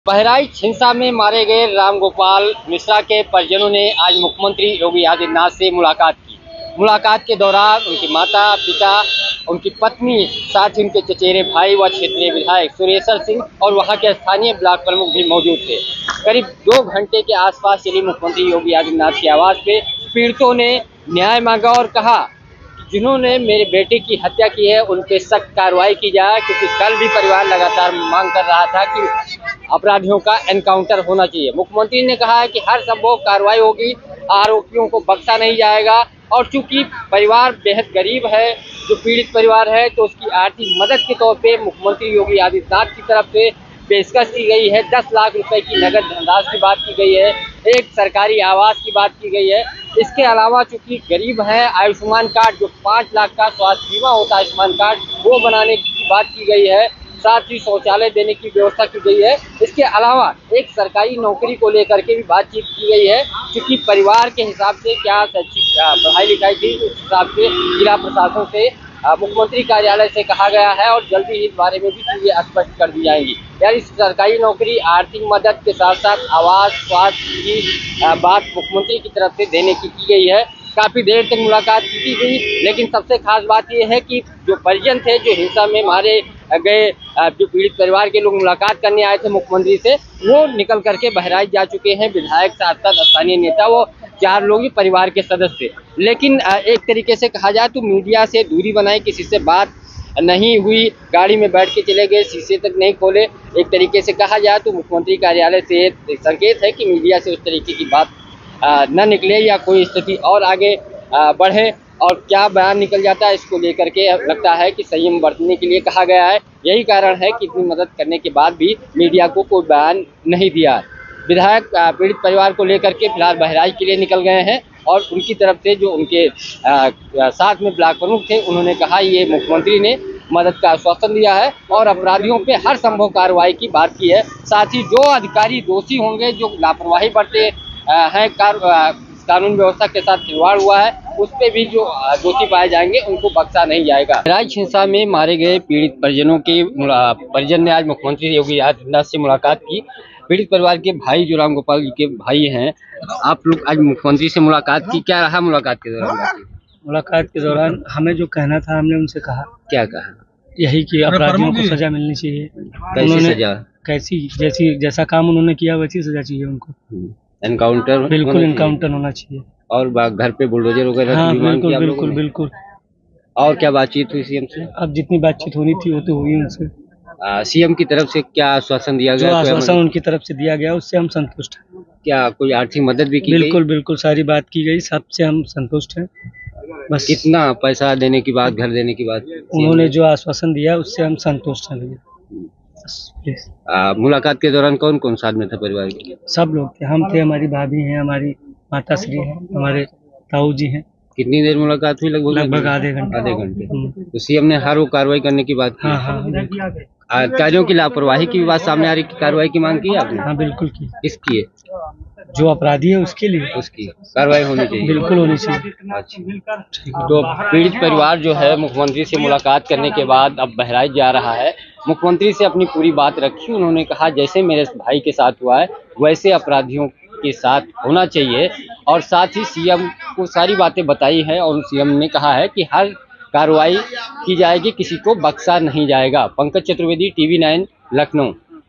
बहराइच हिंसा में मारे गए रामगोपाल मिश्रा के परिजनों ने आज मुख्यमंत्री योगी आदित्यनाथ से मुलाकात की। मुलाकात के दौरान उनकी माता, पिता, उनकी पत्नी, साथ ही उनके चचेरे भाई व क्षेत्रीय विधायक सुरेश्वर सिंह और वहां के स्थानीय ब्लॉक प्रमुख भी मौजूद थे। करीब 2 घंटे के आसपास चली मुख्यमंत्री योगी आदित्यनाथ की आवाज पे पीड़ितों ने न्याय मांगा और कहा जिन्होंने मेरे बेटे की हत्या की है उन पे सख्त कार्रवाई की जाए, क्योंकि कल भी परिवार लगातार मांग कर रहा था कि अपराधियों का एनकाउंटर होना चाहिए। मुख्यमंत्री ने कहा है कि हर संभव कार्रवाई होगी, आरोपियों को बख्शा नहीं जाएगा। और चूंकि परिवार बेहद गरीब है, जो पीड़ित परिवार है, तो उसकी आर्थिक मदद के तौर पे मुख्यमंत्री योगी आदित्यनाथ की तरफ से पेशकश की गई है। 10 लाख रुपए की नगद धनराशि की बात की गई है, एक सरकारी आवास की बात की गई है। इसके अलावा चूंकि गरीब है, आयुष्मान कार्ड जो 5 लाख का स्वास्थ्य बीमा होता है, आयुष्मान कार्ड वो बनाने की बात की गई है। साथ ही शौचालय देने की व्यवस्था की गई है। इसके अलावा एक सरकारी नौकरी को लेकर के भी बातचीत की गई है, क्योंकि परिवार के हिसाब से क्या पढ़ाई लिखाई थी, उस हिसाब से जिला प्रशासन से मुख्यमंत्री कार्यालय से कहा गया है और जल्दी ही इस बारे में भी चीजें स्पष्ट कर दी जाएंगी। यानी सरकारी नौकरी, आर्थिक मदद के साथ साथ आवास, स्वास्थ्य की बात मुख्यमंत्री की तरफ से देने की गई है। काफी देर तक मुलाकात की गई, लेकिन सबसे खास बात यह है कि जो परिजन थे, जो हिंसा में मारे गए, जो पीड़ित परिवार के लोग मुलाकात करने आए थे मुख्यमंत्री से, वो निकल करके बहराइच जा चुके हैं। विधायक, सांसद, स्थानीय नेता, वो 4 लोग ही परिवार के सदस्य। लेकिन एक तरीके से कहा जाए तो मीडिया से दूरी बनाई, किसी से बात नहीं हुई, गाड़ी में बैठ के चले गए, शीशे तक नहीं खोले। एक तरीके से कहा जाए तो मुख्यमंत्री कार्यालय से संकेत है कि मीडिया से उस तरीके की बात न निकले या कोई स्थिति और आगे बढ़े। और क्या बयान निकल जाता है, इसको लेकर के लगता है कि संयम बरतने के लिए कहा गया है। यही कारण है कि इतनी मदद करने के बाद भी मीडिया को कोई बयान नहीं दिया। विधायक पीड़ित परिवार को लेकर के फिलहाल बहराइच के लिए निकल गए हैं और उनकी तरफ से जो उनके साथ में ब्लॉक प्रमुख थे, उन्होंने कहा ये मुख्यमंत्री ने मदद का आश्वासन दिया है और अपराधियों पे हर संभव कार्रवाई की बात की है। साथ ही जो अधिकारी दोषी होंगे, जो लापरवाही बरते हैं, कानून व्यवस्था के साथ खिलवाड़ हुआ है, उस पे भी जो दोषी पाए जाएंगे उनको बख्शा नहीं जाएगा। बहराइच हिंसा में मारे गए पीड़ित परिजनों के परिजन ने आज मुख्यमंत्री योगी आदित्यनाथ से मुलाकात की। पीड़ित परिवार के भाई जो रामगोपाल जी के भाई हैं, आप लोग आज मुख्यमंत्री से मुलाकात की, क्या रहा मुलाकात के दौरान? मुलाकात के दौरान हमें जो कहना था, हमने उनसे कहा। क्या कहा? यही कि अपराधियों को सजा मिलनी चाहिए। कैसी सजा? कैसी जैसा काम उन्होंने किया वैसी सजा चाहिए उनको। एनकाउंटर? बिल्कुल एनकाउंटर होना चाहिए। और घर पे बुलडोजर वगैरह? हाँ, बिल्कुल। और क्या बातचीत हुई सीएम से? अब जितनी बातचीत होनी थी वो तो हुई उनसे। सीएम की तरफ से क्या आश्वासन दिया गया? जो आश्वासन उनकी तरफ से दिया गया उससे हम संतुष्ट हैं। क्या कोई आर्थिक मदद भी की? बिल्कुल सारी बात की गई, सबसे हम संतुष्ट हैं। बस कितना पैसा देने की बात, घर देने की बात? उन्होंने जो आश्वासन दिया उससे हम संतुष्ट हैं। मुलाकात के दौरान कौन कौन साथ में था परिवार के? सब लोग थे, हम थे, हमारी भाभी हैं, हमारी माता श्री हैं, हमारे ताऊ जी हैं। कितनी देर मुलाकात हुई? लगभग आधे घंटे। तो सीएम ने हर वो कार्रवाई करने की बात की? हाँ। अधिकारियों की लापरवाही की बात सामने आ रही, कार्रवाई की मांग की आपने? हाँ, बिल्कुल की। किसकी है? जो अपराधी है उसके लिए उसकी कार्रवाई होनी चाहिए। बिल्कुल होनी चाहिए। अच्छा, तो पीड़ित परिवार जो है मुख्यमंत्री से मुलाकात करने के बाद अब बहराइच जा रहा है। मुख्यमंत्री से अपनी पूरी बात रखी। उन्होंने कहा जैसे मेरे भाई के साथ हुआ है वैसे अपराधियों के साथ होना चाहिए, और साथ ही सीएम को सारी बातें बताई है और सीएम ने कहा है कि हर कार्रवाई की जाएगी, किसी को बख्शा नहीं जाएगा। पंकज चतुर्वेदी, TV9, लखनऊ।